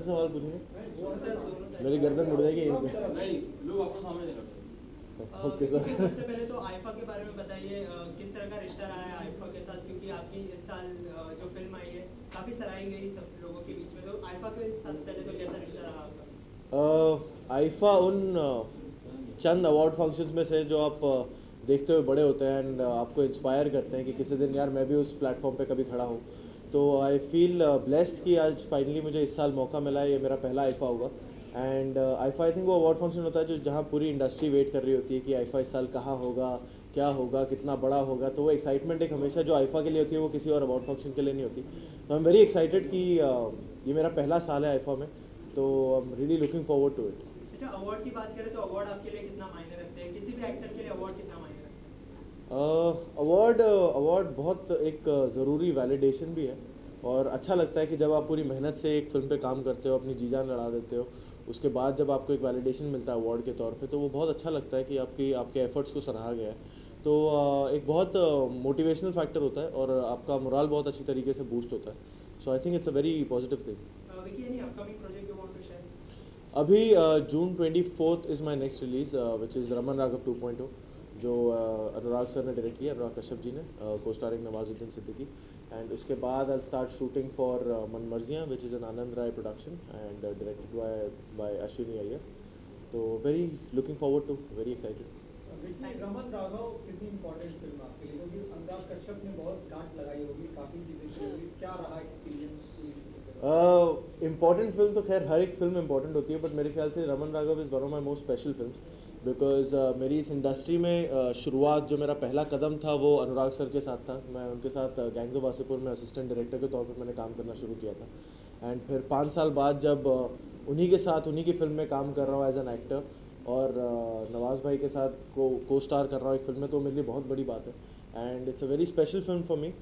सवाल पूछेंगे? मेरी गर्दन मुड़ जाएगी यहीं पे। नहीं, लोग आपको सामने नहीं करते। Okay sir. सबसे पहले तो आईफा के बारे में बताइए, किस तरह का रिश्ता रहा है आईफा के साथ, क्योंकि आपकी इस साल जो फिल्म आई है काफ़ी सराही गई सब लोगों के बीच में, तो आईफा के साथ पहले तो कैसा रिश्ता रहा आपका? आईफा उन चंद अवार्ड फंक्शंस में से जो आप देखते हुए बड़े होते हैं एंड आपको इंस्पायर करते हैं कि किसी दिन यार मैं भी उस प्लेटफॉर्म पे कभी खड़ा हूँ। तो आई फील ब्लेस्ड कि आज फाइनली मुझे इस साल मौका मिला है, ये मेरा पहला आईफा होगा। एंड आईफा आई थिंक वो अवार्ड फंक्शन होता है जो जहाँ पूरी इंडस्ट्री वेट कर रही होती है कि आईफा इस साल कहाँ होगा, क्या होगा, कितना बड़ा होगा। तो वो एक्साइटमेंट एक हमेशा जो आईफा के लिए होती है वो किसी और अवार्ड फंक्शन के लिए नहीं होती। तो आई एम वेरी एक्साइटेड कि ये मेरा पहला साल है आईफा में, तो I am really looking forward to it. अच्छा, अवार्ड की बात करें तो अवार्ड आपके लिए कितना मायने रखते हैं? किसी भी एक्टर के लिए अवार्ड कितना मायने रखते हैं? अवार्ड बहुत एक ज़रूरी वैलिडेशन भी है और अच्छा लगता है कि जब आप पूरी मेहनत से एक फिल्म पे काम करते हो, अपनी जी जान लड़ा देते हो, उसके बाद जब आपको एक वैलिडेशन मिलता है अवार्ड के तौर पे, तो वो बहुत अच्छा लगता है कि आपके एफर्ट्स को सराहा गया है। तो एक बहुत मोटिवेशनल फैक्टर होता है और आपका मोराल बहुत अच्छी तरीके से बूस्ट होता है। So I think it's a very positive thing. Vicky, any upcoming project you want to share? अभी June 24 is my next release which is Raman Raghav 2.0, जो अनुराग सर ने डायरेक्ट किया, अनुराग कश्यप जी ने, को स्टारिंग नवाजुद्दीन सिद्दीकी। एंड उसके बाद I start shooting for Manmarziyaan which is an Anand Rai production and directed by Ashwini Iyer. तो very looking forward to, very excited. Raman Raghav कितनी इंपॉर्टेंट फिल्म आपके लिए, क्योंकि अनुराग कश्यप ने बहुत डांट लगाई होगी, काफ़ी चीज़ें की होगी, क्या रहा एक्सपीरियंस? इम्पॉर्टेंट फिल्म तो खैर हर एक फिल्म इम्पॉर्टेंट होती है, बट मेरे ख्याल से Raman Raghav is one of my most special film because मेरी इस इंडस्ट्री में शुरुआत, जो मेरा पहला कदम था वो अनुराग सर के साथ था। मैं उनके साथ गैंग्स ऑफ वासेपुर में असिस्टेंट डायरेक्टर के तौर पर मैंने काम करना शुरू किया था। एंड फिर 5 साल बाद जब उन्हीं के साथ उन्हीं की फिल्म में काम कर रहा हूँ एज एन एक्टर और नवाज़ भाई के साथ को स्टार कर रहा हूँ एक फिल्म में, तो मेरे लिए बहुत बड़ी बात है and it's a very special film for me.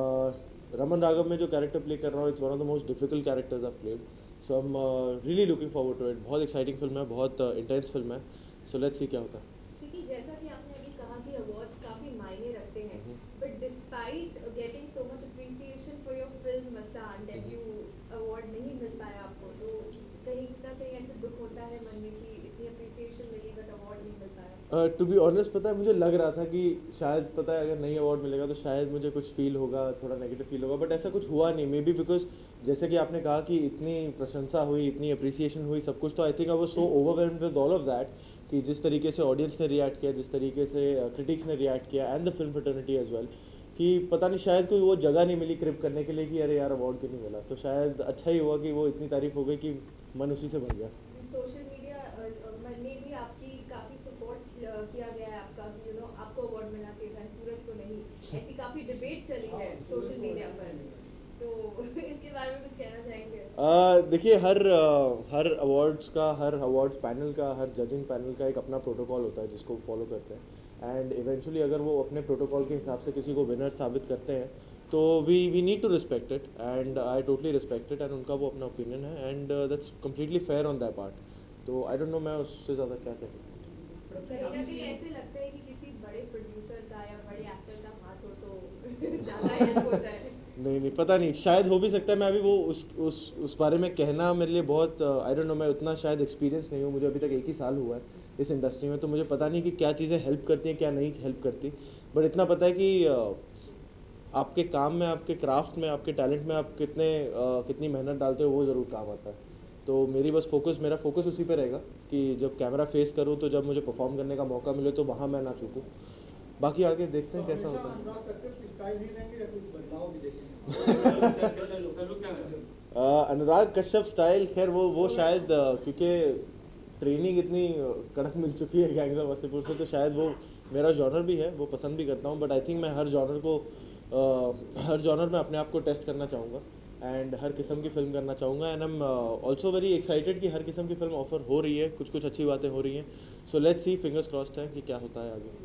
Raman Raghav में जो कैरेक्टर प्ले कर रहा हूँ, it's one of the most difficult characters I played. So I am really looking forward to it. बहुत एक्साइटिंग फिल्म है, बहुत इंटेंस फिल्म है। सो let's सी क्या होता है। क्योंकि जैसा कि आपने अभी कहा कि अवार्ड्स काफी मायने रखते हैं, but despite getting so much appreciation for your film Masaan, debut award नहीं मिल पाया आपको, तो कहीं ना कहीं ऐसे दुख होता है मन में कि इतनी अप्रिसिएशन मिली बट अवार्ड नहीं मिल पाया? टू बी ऑनेस्ट, पता है मुझे लग रहा था कि शायद, पता है, अगर नहीं अवार्ड मिलेगा तो शायद मुझे कुछ फील होगा, थोड़ा नेगेटिव फील होगा, बट ऐसा कुछ हुआ नहीं। मे बी बिकॉज जैसे कि आपने कहा कि इतनी प्रशंसा हुई, इतनी अप्रिसिएशन हुई, सब कुछ, तो I think I was so overwhelmed with all of that कि जिस तरीके से ऑडियंस ने रिएक्ट किया, जिस तरीके से क्रिटिक्स ने रिएक्ट किया and the film fraternity as well, कि पता नहीं शायद कोई वो जगह नहीं मिली क्रिप करने के लिए कि अरे यार अवार्ड क्यों नहीं मिला। तो शायद अच्छा ही हुआ कि वो इतनी तारीफ हो गई कि मन उसी से भर गया। सोशल मीडिया में भी आपकी काफी सपोर्ट किया गया है आपका कि आपको अवार्ड मिलना चाहिए था, सूरज को नहीं, ऐसी काफी डिबेट चली है सोशल मीडिया पर, तो इसके बारे में कुछ कहना चाहेंगे? देखिए, हर अवार्ड्स का, हर अवार्ड्स पैनल का, हर जजिंग पैनल का एक अपना प्रोटोकॉल होता है जिसको फॉलो करते हैं एंड इवेंचुअली अगर वो अपने प्रोटोकॉल के हिसाब से किसी को विनर साबित करते हैं तो we need to respect it and I totally respect it and उनका वो अपना ओपिनियन है and that's completely fair on that part. तो आई डोंट नो मैं उससे ज़्यादा क्या कह सकता हूँ। कहीं ना कहीं ऐसे लगता है कि किसी बड़े प्रोड्यूसर का या बड़े एक्टर का हाथ हो तो ज़्यादा हेल्प होता है। नहीं, पता नहीं, शायद हो भी सकता है। मैं अभी वो उस बारे में कहना मेरे लिए बहुत, आई डोंट नो, मैं उतना शायद एक्सपीरियंस नहीं हूँ, मुझे अभी तक 1 ही साल हुआ है इस इंडस्ट्री में, तो मुझे पता नहीं कि क्या चीज़ें हेल्प करती हैं, क्या नहीं हेल्प करती। बट इतना पता है कि आपके काम में, आपके क्राफ्ट में, आपके टैलेंट में आप कितनी मेहनत डालते हो वो ज़रूर काम आता है। तो मेरा फोकस उसी पे रहेगा कि जब कैमरा फेस करूँ तो जब मुझे परफॉर्म करने का मौका मिले तो वहाँ मैं ना चूकूँ। बाकी आगे देखते हैं कैसा होता है। अनुराग कश्यप स्टाइल, खैर वो शायद क्योंकि ट्रेनिंग इतनी कड़क मिल चुकी है गैंग्स ऑफ वासेपुर से, तो शायद वो मेरा जॉनर भी है, वो पसंद भी करता हूँ। बट आई थिंक मैं हर जॉनर में अपने आप को टेस्ट करना चाहूँगा एंड हर किस्म की फिल्म करना चाहूँगा and I am also very excited कि हर किस्म की फिल्म ऑफर हो रही है, कुछ अच्छी बातें हो रही हैं। So let's see, fingers crossed है कि क्या होता है आगे।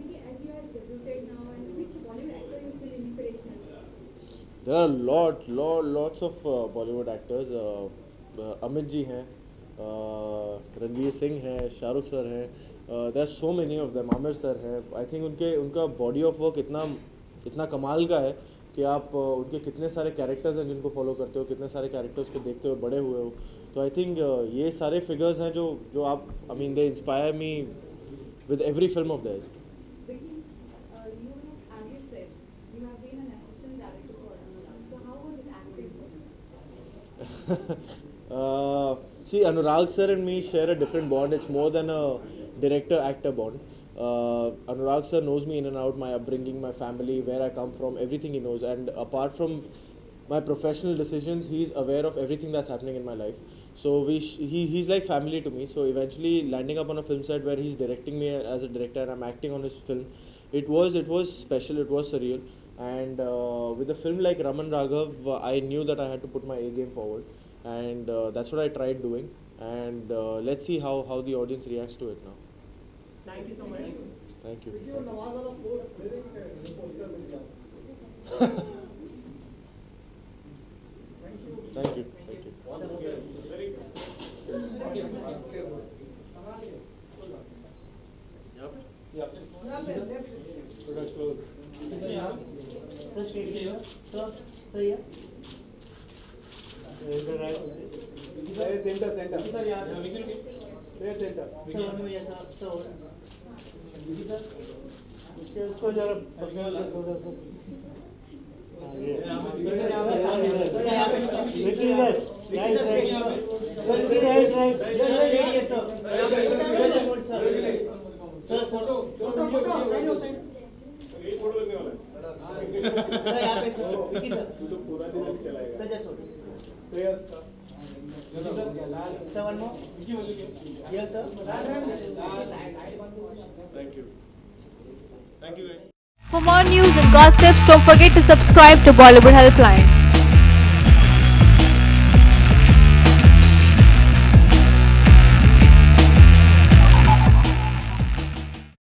There are lots of Bollywood actors. Amit ji हैं, रणवीर सिंह हैं, शाहरुख सर हैं, there are so many of them, Aamir sir हैं। आई थिंक उनका बॉडी ऑफ वर्क इतना इतना कमाल का है कि आप उनके कितने सारे कैरेक्टर्स हैं जिनको फॉलो करते हो, कितने सारे कैरेक्टर्स को देखते हुए बड़े हुए हो। तो आई थिंक ये सारे फिगर्स हैं जो आप, I mean they inspire me with every film of theirs. Vicky, you, as you said, you have been an assistant director for Anurag. So how was it acting for you? See, Anurag sir and me share a different bond. It's more than a director-actor bond. Anurag sir knows me in and out, my upbringing, my family, where I come from, everything he knows. And apart from my professional decisions, he's aware of everything that's happening in my life. So he's like family to me. So eventually landing up on a film set where he's directing me as a director and I'm acting on his film, it was special, it was surreal. And with a film like Raman Raghav, I knew that I had to put my A game forward. And that's what I tried doing. And let's see how the audience reacts to it now. Thank you so much. Thank you. क्योंकि वो नवाज वाला poster मिल गया। Thank you. Thank you. Sir straight कीजिए sir सही है इधर right center sir यार center sir हमें ये सर सर सर उसको जरा पर्सनल थोड़ा सा ये यहाँ पे विकी इधर right sir right sir sir photo लगने वाला सर यहाँ पे सर विकी सर तो पूरा दिन अभी चलाएगा sir just sir one more yes sir Thank you. Thank you guys. For more news and gossips, don't forget to subscribe to Bollywood Helpline.